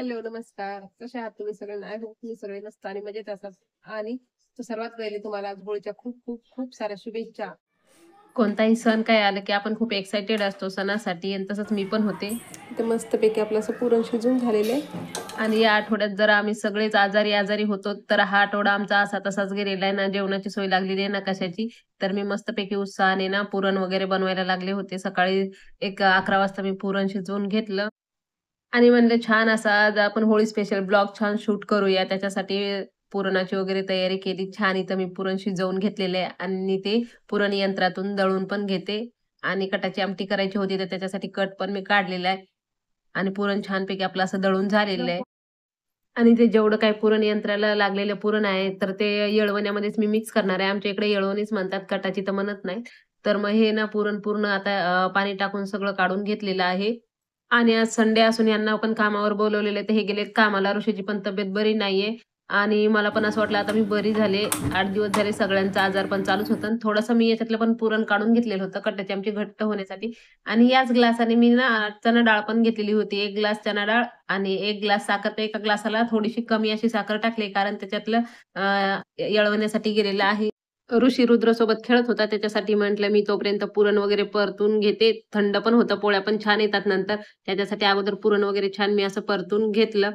Hello, नमस्कार. कसे आहात तुम्ही सगळे? आय होप तुम्ही सगळे मस्त आणि मजेत असाल. आणि सर्वात पहिले तुम्हाला आज होळीच्या खूप खूप खूप साऱ्या शुभेच्छा. कोणताही सण काय आलं की आपण खूप एक्साइटेड असतो सणासाठी आणि तसंच मी पण होते. ते मस्तपैकी आपलं असं पुरण शिजून झालेलं आहे. आणि या आठवड्यात जर आम्ही सगळेच आजारी होतो तर हा आठवडा आमचा असा तसाच गेलेला आहे ना, जेवणाची सोय लागलेली आहे ना कशाची. तर मी मस्तपैकी उत्साहाने ना पुरण वगैरे बनवायला लागले होते. सकाळी एक 11 वाजता मी पुरण शिजवून घेतलं. आणि म्हणलं छान असा आज आपण होळी स्पेशल ब्लॉग छान शूट करूया. त्याच्यासाठी पुरणाची वगैरे तयारी केली. छान इथं मी पुरण शिजवून घेतलेलं आहे आणि ते पुरण यंत्रातून दळून पण घेते आणि कटाची आमटी करायची होती, तर त्याच्यासाठी कट पण मी काढलेला आहे आणि पुरण छानपैकी आपलं असं दळून झालेलं आहे. आणि ते जेवढं काही पुरण यंत्राला लागलेलं पुरण आहे, तर ते येळवण्यामध्येच मी मिक्स करणार आहे. आमच्या इकडे येळवणीच म्हणतात, कटाची तर म्हणत नाहीत. तर मग हे ना पुरण पूर्ण आता पाणी टाकून सगळं काढून घेतलेलं आहे. आणि आज संडे असून यांना पण कामावर बोलावलेलं आहे, तर हे गेलेत कामाला. ऋषीची पण तब्येत बरी नाहीये आणि मला पण असं वाटलं आता मी बरी झाले. 8 दिवस झाले सगळ्यांचा आजारपण चालूच होतं आणि थोडंसं मी याच्यातलं पण पुरण काढून घेतलेलं होतं कटाची आमची घट्ट होण्यासाठी. आणि याच ग्लासाने मी ना चणा डाळ पण घेतलेली होती. 1 ग्लास चणा डाळ आणि 1 ग्लास साखर. तर एका ग्लासाला थोडीशी कमी अशी साखर टाकली, कारण त्याच्यातलं येळवण्यासाठी गेलेलं आहे. ऋषी रुद्रसोबत खेळत होता, त्याच्यासाठी म्हटलं मी तोपर्यंत पुरण वगैरे परतून घेते. थंड पण होतं, पोळ्या पण छान येतात नंतर. त्याच्यासाठी अगोदर पुरण वगैरे छान मी असं परतून घेतलं.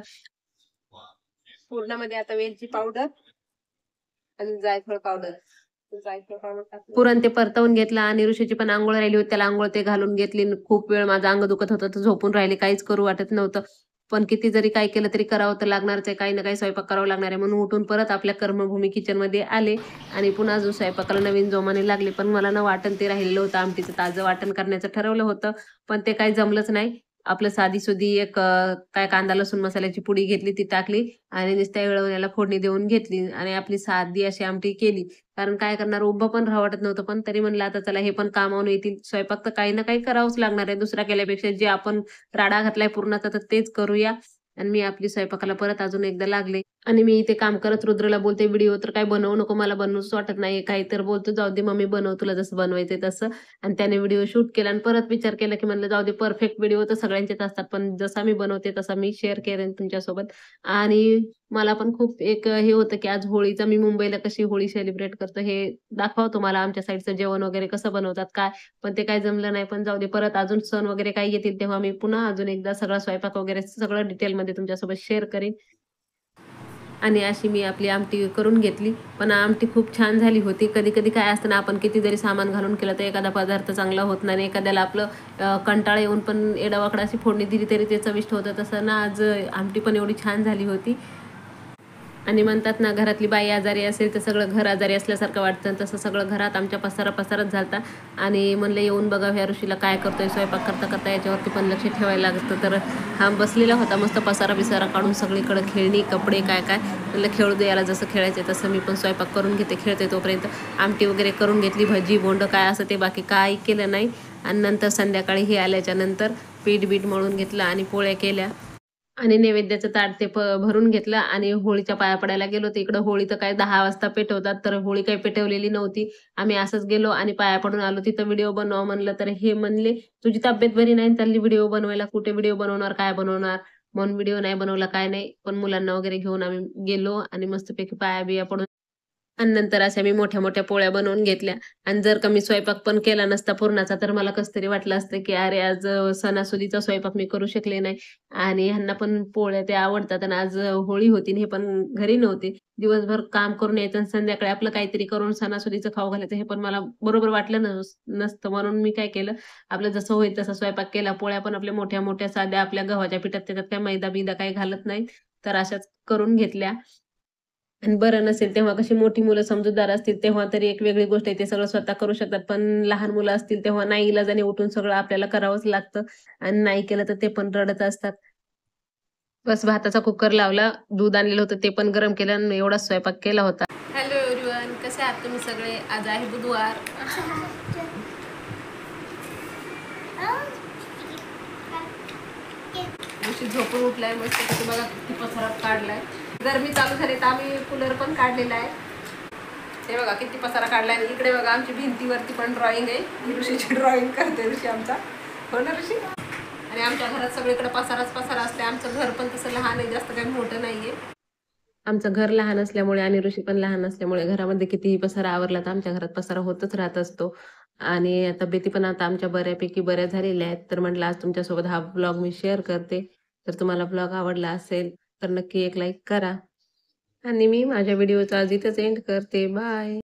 पुरणामध्ये आता वेलची पावडर आणि जायफळ पावडर. पुरण ते परतवून घेतलं आणि ऋषीची पण अंघोळ राहिली होती. त्याला अंघोळ ते घालून घेतली. खूप वेळ माझं अंग दुखत होतं, तर झोपून राहिले. काहीच करू वाटत नव्हतं. पण किती जरी काय केलं तरी करावं तर लागणारच आहे. काही ना काही स्वयंपाक करावा लागणार आहे. म्हणून उठून परत आपल्या कर्मभूमी किचनमध्ये आले आणि पुन्हा अजून स्वयंपाकाला नवीन जोमाने लागले. पण मला ना वाटण ते राहिलेलं होतं. आमटीचं ताजं वाटण करण्याचं ठरवलं होतं, पण ते काही जमलंच नाही. आपलं साधी-सुधी एक काय कांदा लसूण मसाल्याची पुडी घेतली, ती टाकली आणि नुसत्या येळवण्याला फोडणी देऊन घेतली आणि आपली साधी अशी आमटी केली. कारण काय करणार, उभं पण राहावं वाटत नव्हतं. पण तरी म्हणलं आता चला हे पण कामावून येतील. स्वयंपाक तर काही ना काही करावंच लागणार आहे. दुसरा केल्यापेक्षा जे आपण राडा घातलाय पुरणाचा तर तेच करूया. आणि मी आपली स्वयंपाकाला परत अजून एकदा लागले. आणि मी इथे काम करत रुद्रला बोलते, "व्हिडिओ तर काही बनवू नको, मला बनवूच वाटत नाहीये." काही तर बोलतो, "जाऊ दे मम्मी बनव, तुला जसं बनवायचंय तसं." आणि त्याने व्हिडिओ शूट केला आणि परत विचार केला, की म्हणलं जाऊ दे, परफेक्ट व्हिडिओ तर सगळ्यांचेच असतात. पण जसा मी बनवते तसा मी शेअर करेन तुमच्यासोबत. आणि मला पण खूप एक हे होतं, की आज होळीचा मी मुंबईला कशी होळी सेलिब्रेट करतो हे दाखवावं तुम्हाला. आमच्या साईडचं जेवण वगैरे कसं बनवतात, काय. पण ते काही जमलं नाही. पण जाऊ दे, परत अजून सण वगैरे काही येतील तेव्हा मी पुन्हा अजून एकदा सगळा स्वयंपाक वगैरे सगळं डिटेलमध्ये तुमच्यासोबत शेअर करीन. आणि अशी मी आपली आमटी करून घेतली. पण आमटी खूप छान झाली होती. कधी-कधी काय असतं ना, आपण किती जरी सामान घालून केलं तर एखादा पदार्थ चांगला होत नाही आणि एखाद्याला आपलं कंटाळा येऊन पण एडावाकडा अशी फोडणी दिली तरी ते चविष्ट होतं. तसं ना आज आमटी पण एवढी छान झाली होती. आणि म्हणतात ना, घरातली बाई आजारी असेल तर सगळं घर आजारी असल्यासारखं वाटतं. तसं सगळं घरात आमच्या पसाराच झालता आणि म्हणलं येऊन बघावं ह्या ऋषीला काय करतोय स्वयंपाक करता याच्यावरती पण लक्ष ठेवायला लागतं. तर हा बसलेला होता मस्त पसारा-बिसारा काढून सगळीकडे खेळणी, कपडे काय-काय. म्हणलं खेळू दे याला, जसं खेळायचं तसं मी पण स्वयंपाक करून घेते, खेळते तोपर्यंत. आमटी वगैरे करून घेतली, भजी, बोंडं काय असं ते बाकी काही केलं नाही. आणि नंतर संध्याकाळी हे आल्याच्यानंतर पीठ-बीठ मळून घेतलं आणि पोळ्या केल्या. आणि नैवेद्याचं ताट ते भरून घेतलं आणि होळीच्या पाया पडायला गेलो. तर इकडं होळी तर काय 10 वाजता पेटवतात, तर होळी काही पेटवलेली नव्हती. आम्ही असंच गेलो आणि पाया पडून आलो. तिथं व्हिडिओ बनव म्हणलं, तर हे म्हणले, "तुझी तब्येत बरी नाही आणि चालली व्हिडिओ बनवायला. कुठे व्हिडिओ बनवणार, काय बनवणार?" म्हणून व्हिडिओ नाही बनवला, काय नाही. पण मुलांना वगैरे घेऊन आम्ही गेलो आणि मस्तपैकी पाया-बिया पडून आणि नंतर अशा मी मोठ्या-मोठ्या पोळ्या बनवून घेतल्या. आणि जर का मी स्वयंपाक पण केला नसता पुरणाचा, तर मला कसं तरी वाटलं असतं, की अरे आज सणासुदीचा स्वयंपाक मी करू शकले नाही. आणि ह्यांना पण पोळ्या त्या आवडतात आणि आज होळी होती आणि हे पण घरी नव्हते. दिवसभर काम करून यायचं आणि संध्याकाळी आपलं काहीतरी करून सणासुदीचं खाऊ घालायचं, हे पण मला बरोबर वाटलं नसतं. म्हणून मी काय केलं, आपलं जसं होईल तसा स्वयंपाक केला. पोळ्या पण आपल्या मोठ्या-मोठ्या साध्या आपल्या गव्हाच्या पिठात, त्याच्यात काही मैदा-बिदा काही घालत नाहीत. तर अशाच करून घेतल्या. आणि बरं नसेल तेव्हा कशी मोठी मुलं समजूतदार असतील तेव्हा तरी एक वेगळी गोष्ट आहे, ते सगळं स्वतः करू शकतात. पण लहान मुलं असतील तेव्हा नाईलाजाने उठून सगळं आपल्याला करावंच लागतं आणि नाही केलं तर ते पण रडत असतात. बस भाताचा कुकर लावला, दूध आणलेलं होतं ते पण गरम केलं आणि एवढाच स्वयंपाक केला होता. हॅलो एव्हरीवन, कसे आहात तुम्ही सगळे? आज आहे बुधवार. दिवशी झोपून उठलाय मस्त, बघा किती पसारा काढलाय. गरमी चालू झाली तर आम्ही कूलर पण काढलेला आहे. हे बघा किती पसारा काढलाय. आणि इकडे बघा आमची भिंतीवरती पण ड्रॉइंग आहे. ऋषीची ड्रॉइंग करते ऋषी आमचा. हो ना ऋषी? आणि आमच्या घरात सगळीकडे पसाराच पसारा असते. आमचं घर पण तसं लहान आहे, जास्त काही मोठं नाहीये. आमचं घर लहान असल्यामुळे आणि ऋषी पण लहान असल्यामुळे घरामध्ये कितीही पसारा आवरला तर आमच्या घरात पसारा होतच राहत असतो. आणि तब्येती पण आता आमच्या बऱ्यापैकी बऱ्या झालेल्या आहेत. तर म्हटलं आज तुमच्यासोबत हा ब्लॉग मी शेअर करते. तर तुम्हाला ब्लॉग आवडला असेल तर नक्की एक लाईक करा. आणि मी माझ्या व्हिडिओचा आज इथेच एंड करते. बाय.